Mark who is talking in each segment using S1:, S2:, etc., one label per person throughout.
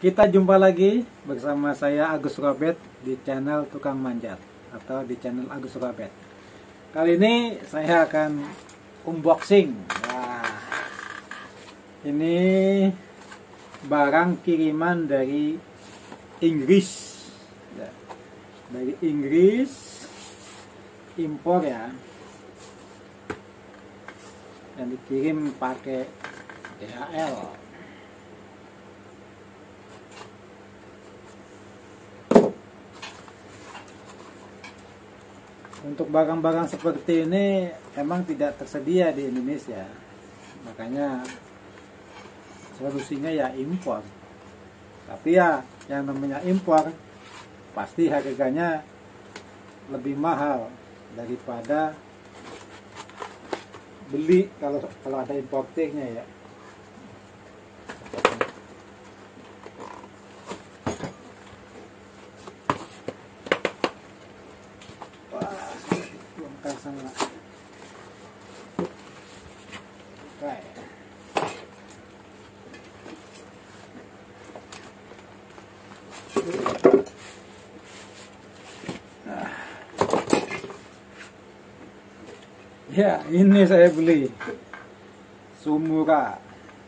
S1: Kita jumpa lagi bersama saya Agus Robert di channel Tukang Manjat atau di channel Agus Robert. Kali ini saya akan unboxing. Nah, ini barang kiriman dari Inggris. Ya, dari Inggris, impor ya. Yang dikirim pakai DHL. Untuk barang-barang seperti ini emang tidak tersedia di Indonesia, makanya solusinya ya impor. Tapi ya yang namanya impor pasti harganya lebih mahal daripada beli kalau ada importernya ya. Ya, ini saya beli Sumura.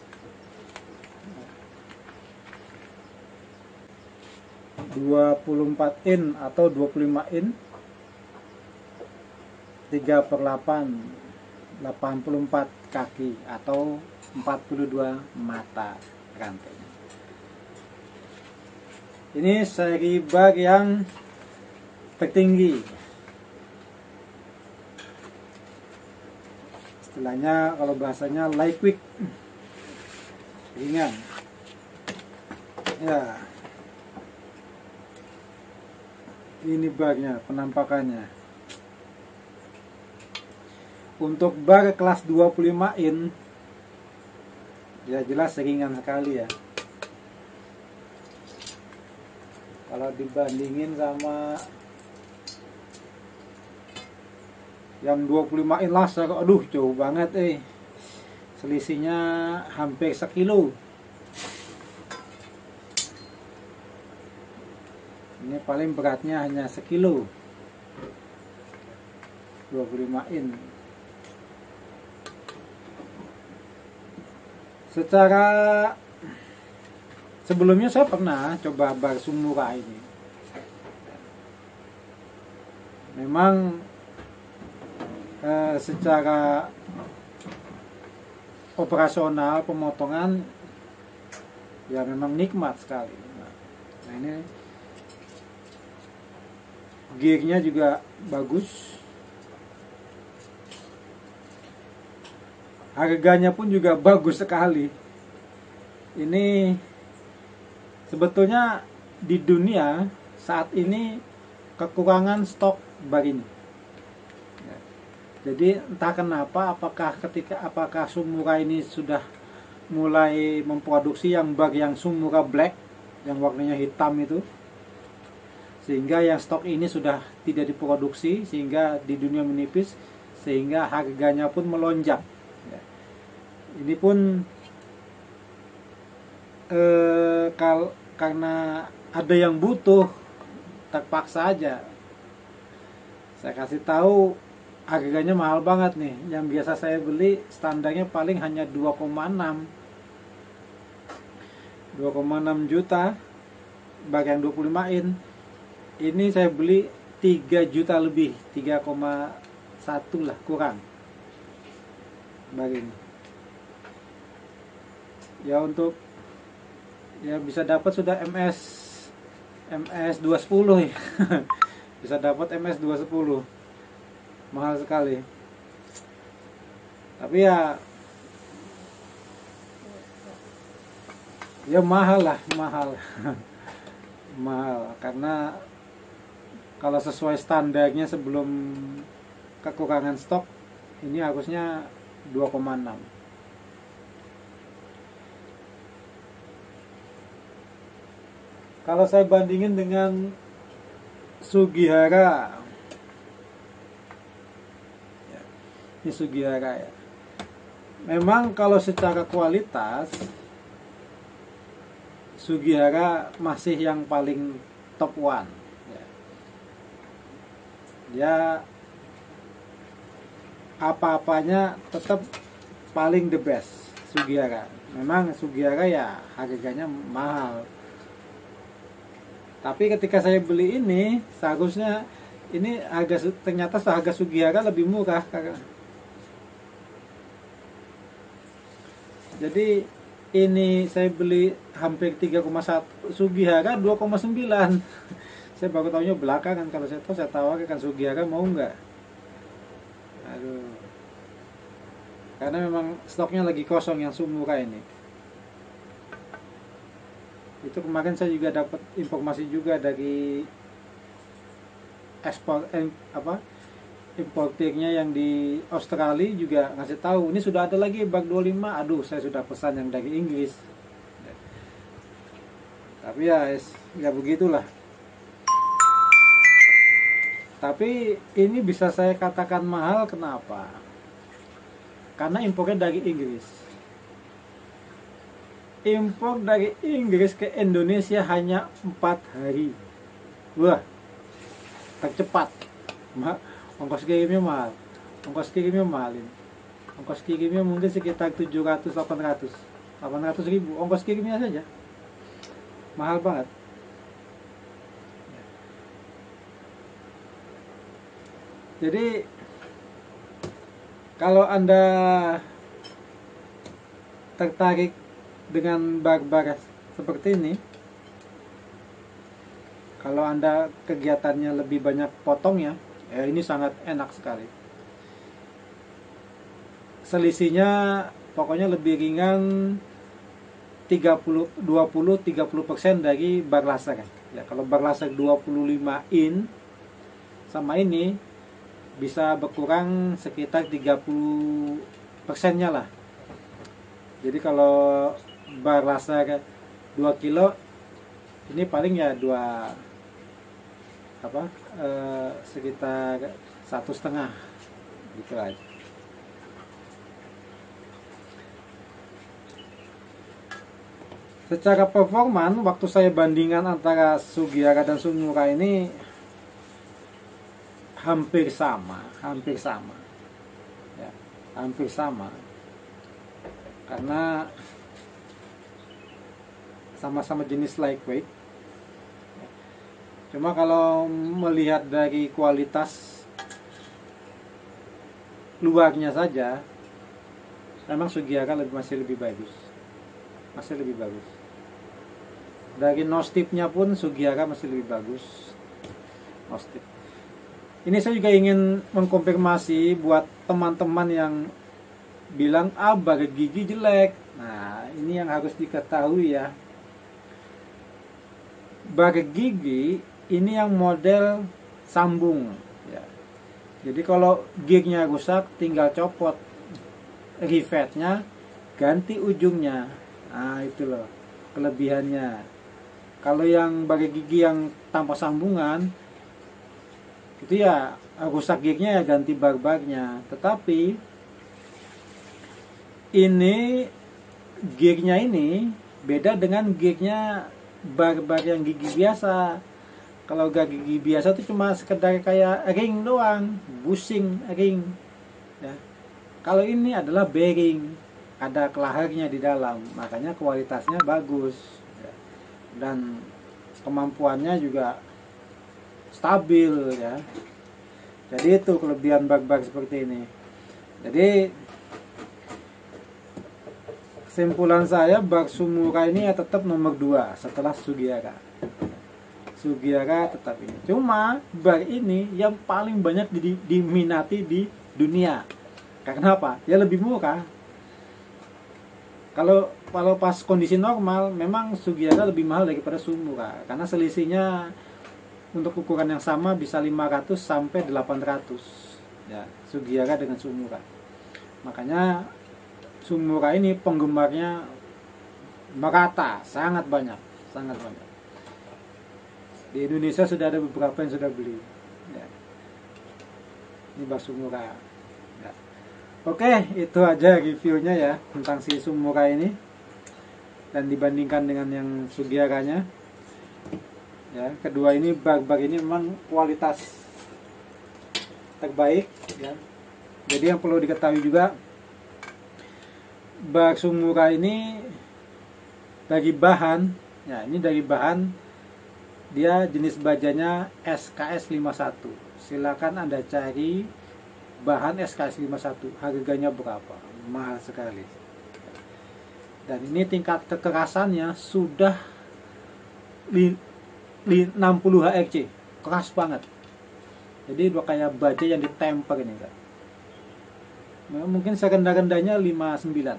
S1: ...24 in atau 25 in 3/8 84 kaki atau 42 mata rantainya. Ini seri bag yang tertinggi. Istilahnya kalau bahasanya lightweight, ringan. Ya, ini bagnya, penampakannya. Untuk bag kelas 25 in, ya jelas ringan sekali ya. Kalau dibandingin sama yang 25 in laser, aduh jauh banget selisihnya hampir sekilo. Ini paling beratnya hanya sekilo 25 in. Secara sebelumnya saya pernah coba bag Sumura ini. Memang secara operasional pemotongan ya memang nikmat sekali. Nah ini gearnya juga bagus, harganya pun juga bagus sekali. Ini sebetulnya di dunia saat ini kekurangan stok bag ini. Jadi entah kenapa, apakah Sumura ini sudah mulai memproduksi yang bag yang Sumura Black yang warnanya hitam itu, sehingga yang stok ini sudah tidak diproduksi, sehingga di dunia menipis, sehingga harganya pun melonjak. Ini pun karena ada yang butuh, terpaksa aja saya kasih tahu. Harganya mahal banget nih. Yang biasa saya beli standarnya paling hanya 2,6 juta bag yang 25 in. Ini saya beli 3 juta lebih, 3,1 lah kurang bag ini. Ya untuk ya bisa dapat sudah MS 210 ya. Bisa dapat MS 210. Mahal sekali. Tapi ya mahal lah, mahal. Mahal karena kalau sesuai standarnya sebelum kekurangan stok ini harusnya 2,6. Kalau saya bandingin dengan Sugihara, ini Sugihara ya. Memang kalau secara kualitas Sugihara masih yang paling top one ya. Dia apa-apanya tetap paling the best Sugihara. Memang Sugihara ya harganya mahal, tapi ketika saya beli ini seharusnya ini ternyata harga Sugihara lebih murah. Jadi ini saya beli hampir 3,1, Sugihara 2,9. Saya baru tahunya belakangan. Kalau saya tahu saya tawarkan Sugihara, mau nggak? Aduh. Karena memang stoknya lagi kosong yang Sumura ini. Itu kemarin saya juga dapat informasi juga dari importirnya yang di Australia juga ngasih tahu ini sudah ada lagi bag 25. Aduh, saya sudah pesan yang dari Inggris. Tapi ya nggak begitulah. Tapi ini bisa saya katakan mahal, kenapa? Karena impornya dari Inggris. Impor dari Inggris ke Indonesia hanya 4 hari. Wah, tercepat. Ongkos kirimnya mahal. Ongkos kirimnya mahalin. Ongkos kirimnya mungkin sekitar 700-800 ribu. Ongkos kirimnya saja mahal banget. Jadi kalau Anda tertarik dengan bag-bag seperti ini, kalau Anda kegiatannya lebih banyak potongnya, ya ini sangat enak sekali. Selisihnya pokoknya lebih ringan 20-30% dari bag laser. Ya, kalau bag laser 25 in sama ini bisa berkurang sekitar 30%-nya lah. Jadi kalau bar laser 2 kilo ini paling ya sekitar 1,5 gitu aja. Secara performan, waktu saya bandingkan antara Sugihara dan Sumura ini hampir sama ya, hampir sama, karena sama-sama jenis lightweight. Cuma kalau melihat dari kualitas luarnya saja, memang Sugihara masih lebih bagus. Dari nose tip-nya pun Sugihara masih lebih bagus. Nose tip. Ini saya juga ingin mengkonfirmasi buat teman-teman yang bilang bag gigi jelek. Nah, ini yang harus diketahui ya. Bag gigi ini yang model sambung ya. Jadi kalau gignya rusak tinggal copot rivetnya, ganti ujungnya. Nah, itu loh kelebihannya. Kalau yang bag gigi yang tanpa sambungan itu ya rusak gignya ya ganti bag-bagnya. Tetapi ini gignya ini beda dengan gignya bag-bag yang gigi biasa. Kalau gak gigi biasa itu cuma sekedar kayak ring doang, bushing ring ya. Kalau ini adalah bearing, ada kelaharnya di dalam, makanya kualitasnya bagus ya. Dan kemampuannya juga stabil ya. Jadi itu kelebihan bag-bag seperti ini. Jadi kesimpulan saya, bag Sumura ini ya tetap nomor 2 setelah Sugihara. Sugihara tetap ini. Cuma bag ini yang paling banyak diminati di dunia. Karena apa? Ya lebih murah. Kalau pas kondisi normal memang Sugihara lebih mahal daripada Sumura, karena selisihnya untuk ukuran yang sama bisa 500 sampai 800 ya, Sugihara dengan Sumura. Makanya Sumura ini penggemarnya merata, sangat banyak. Di Indonesia sudah ada beberapa yang sudah beli ya. Ini bag Sumura ya. Oke, itu aja reviewnya ya tentang si Sumura ini. dan dibandingkan dengan yang Sugiharanya. Ya, kedua ini bag ini memang kualitas terbaik ya. Jadi yang perlu diketahui juga, bag Sumura ini dari bahan, ya ini dari bahan dia jenis bajanya SKS 51. Silakan Anda cari bahan SKS 51, harganya berapa? Mahal sekali. Dan ini tingkat kekerasannya sudah 60 HRC, keras banget. Jadi udah kayak baja yang ditemper ini kan. Mungkin serendah-rendahnya 59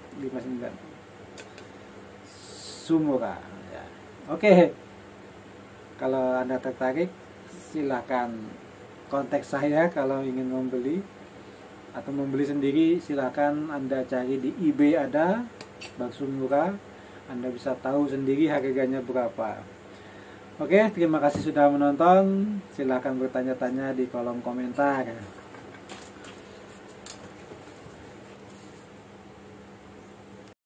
S1: Sumura ya. Oke, kalau Anda tertarik silahkan kontak saya kalau ingin membeli, atau membeli sendiri silahkan Anda cari di eBay, ada bag Sumura, Anda bisa tahu sendiri harganya berapa. Oke, terima kasih sudah menonton. Silahkan bertanya-tanya di kolom komentar.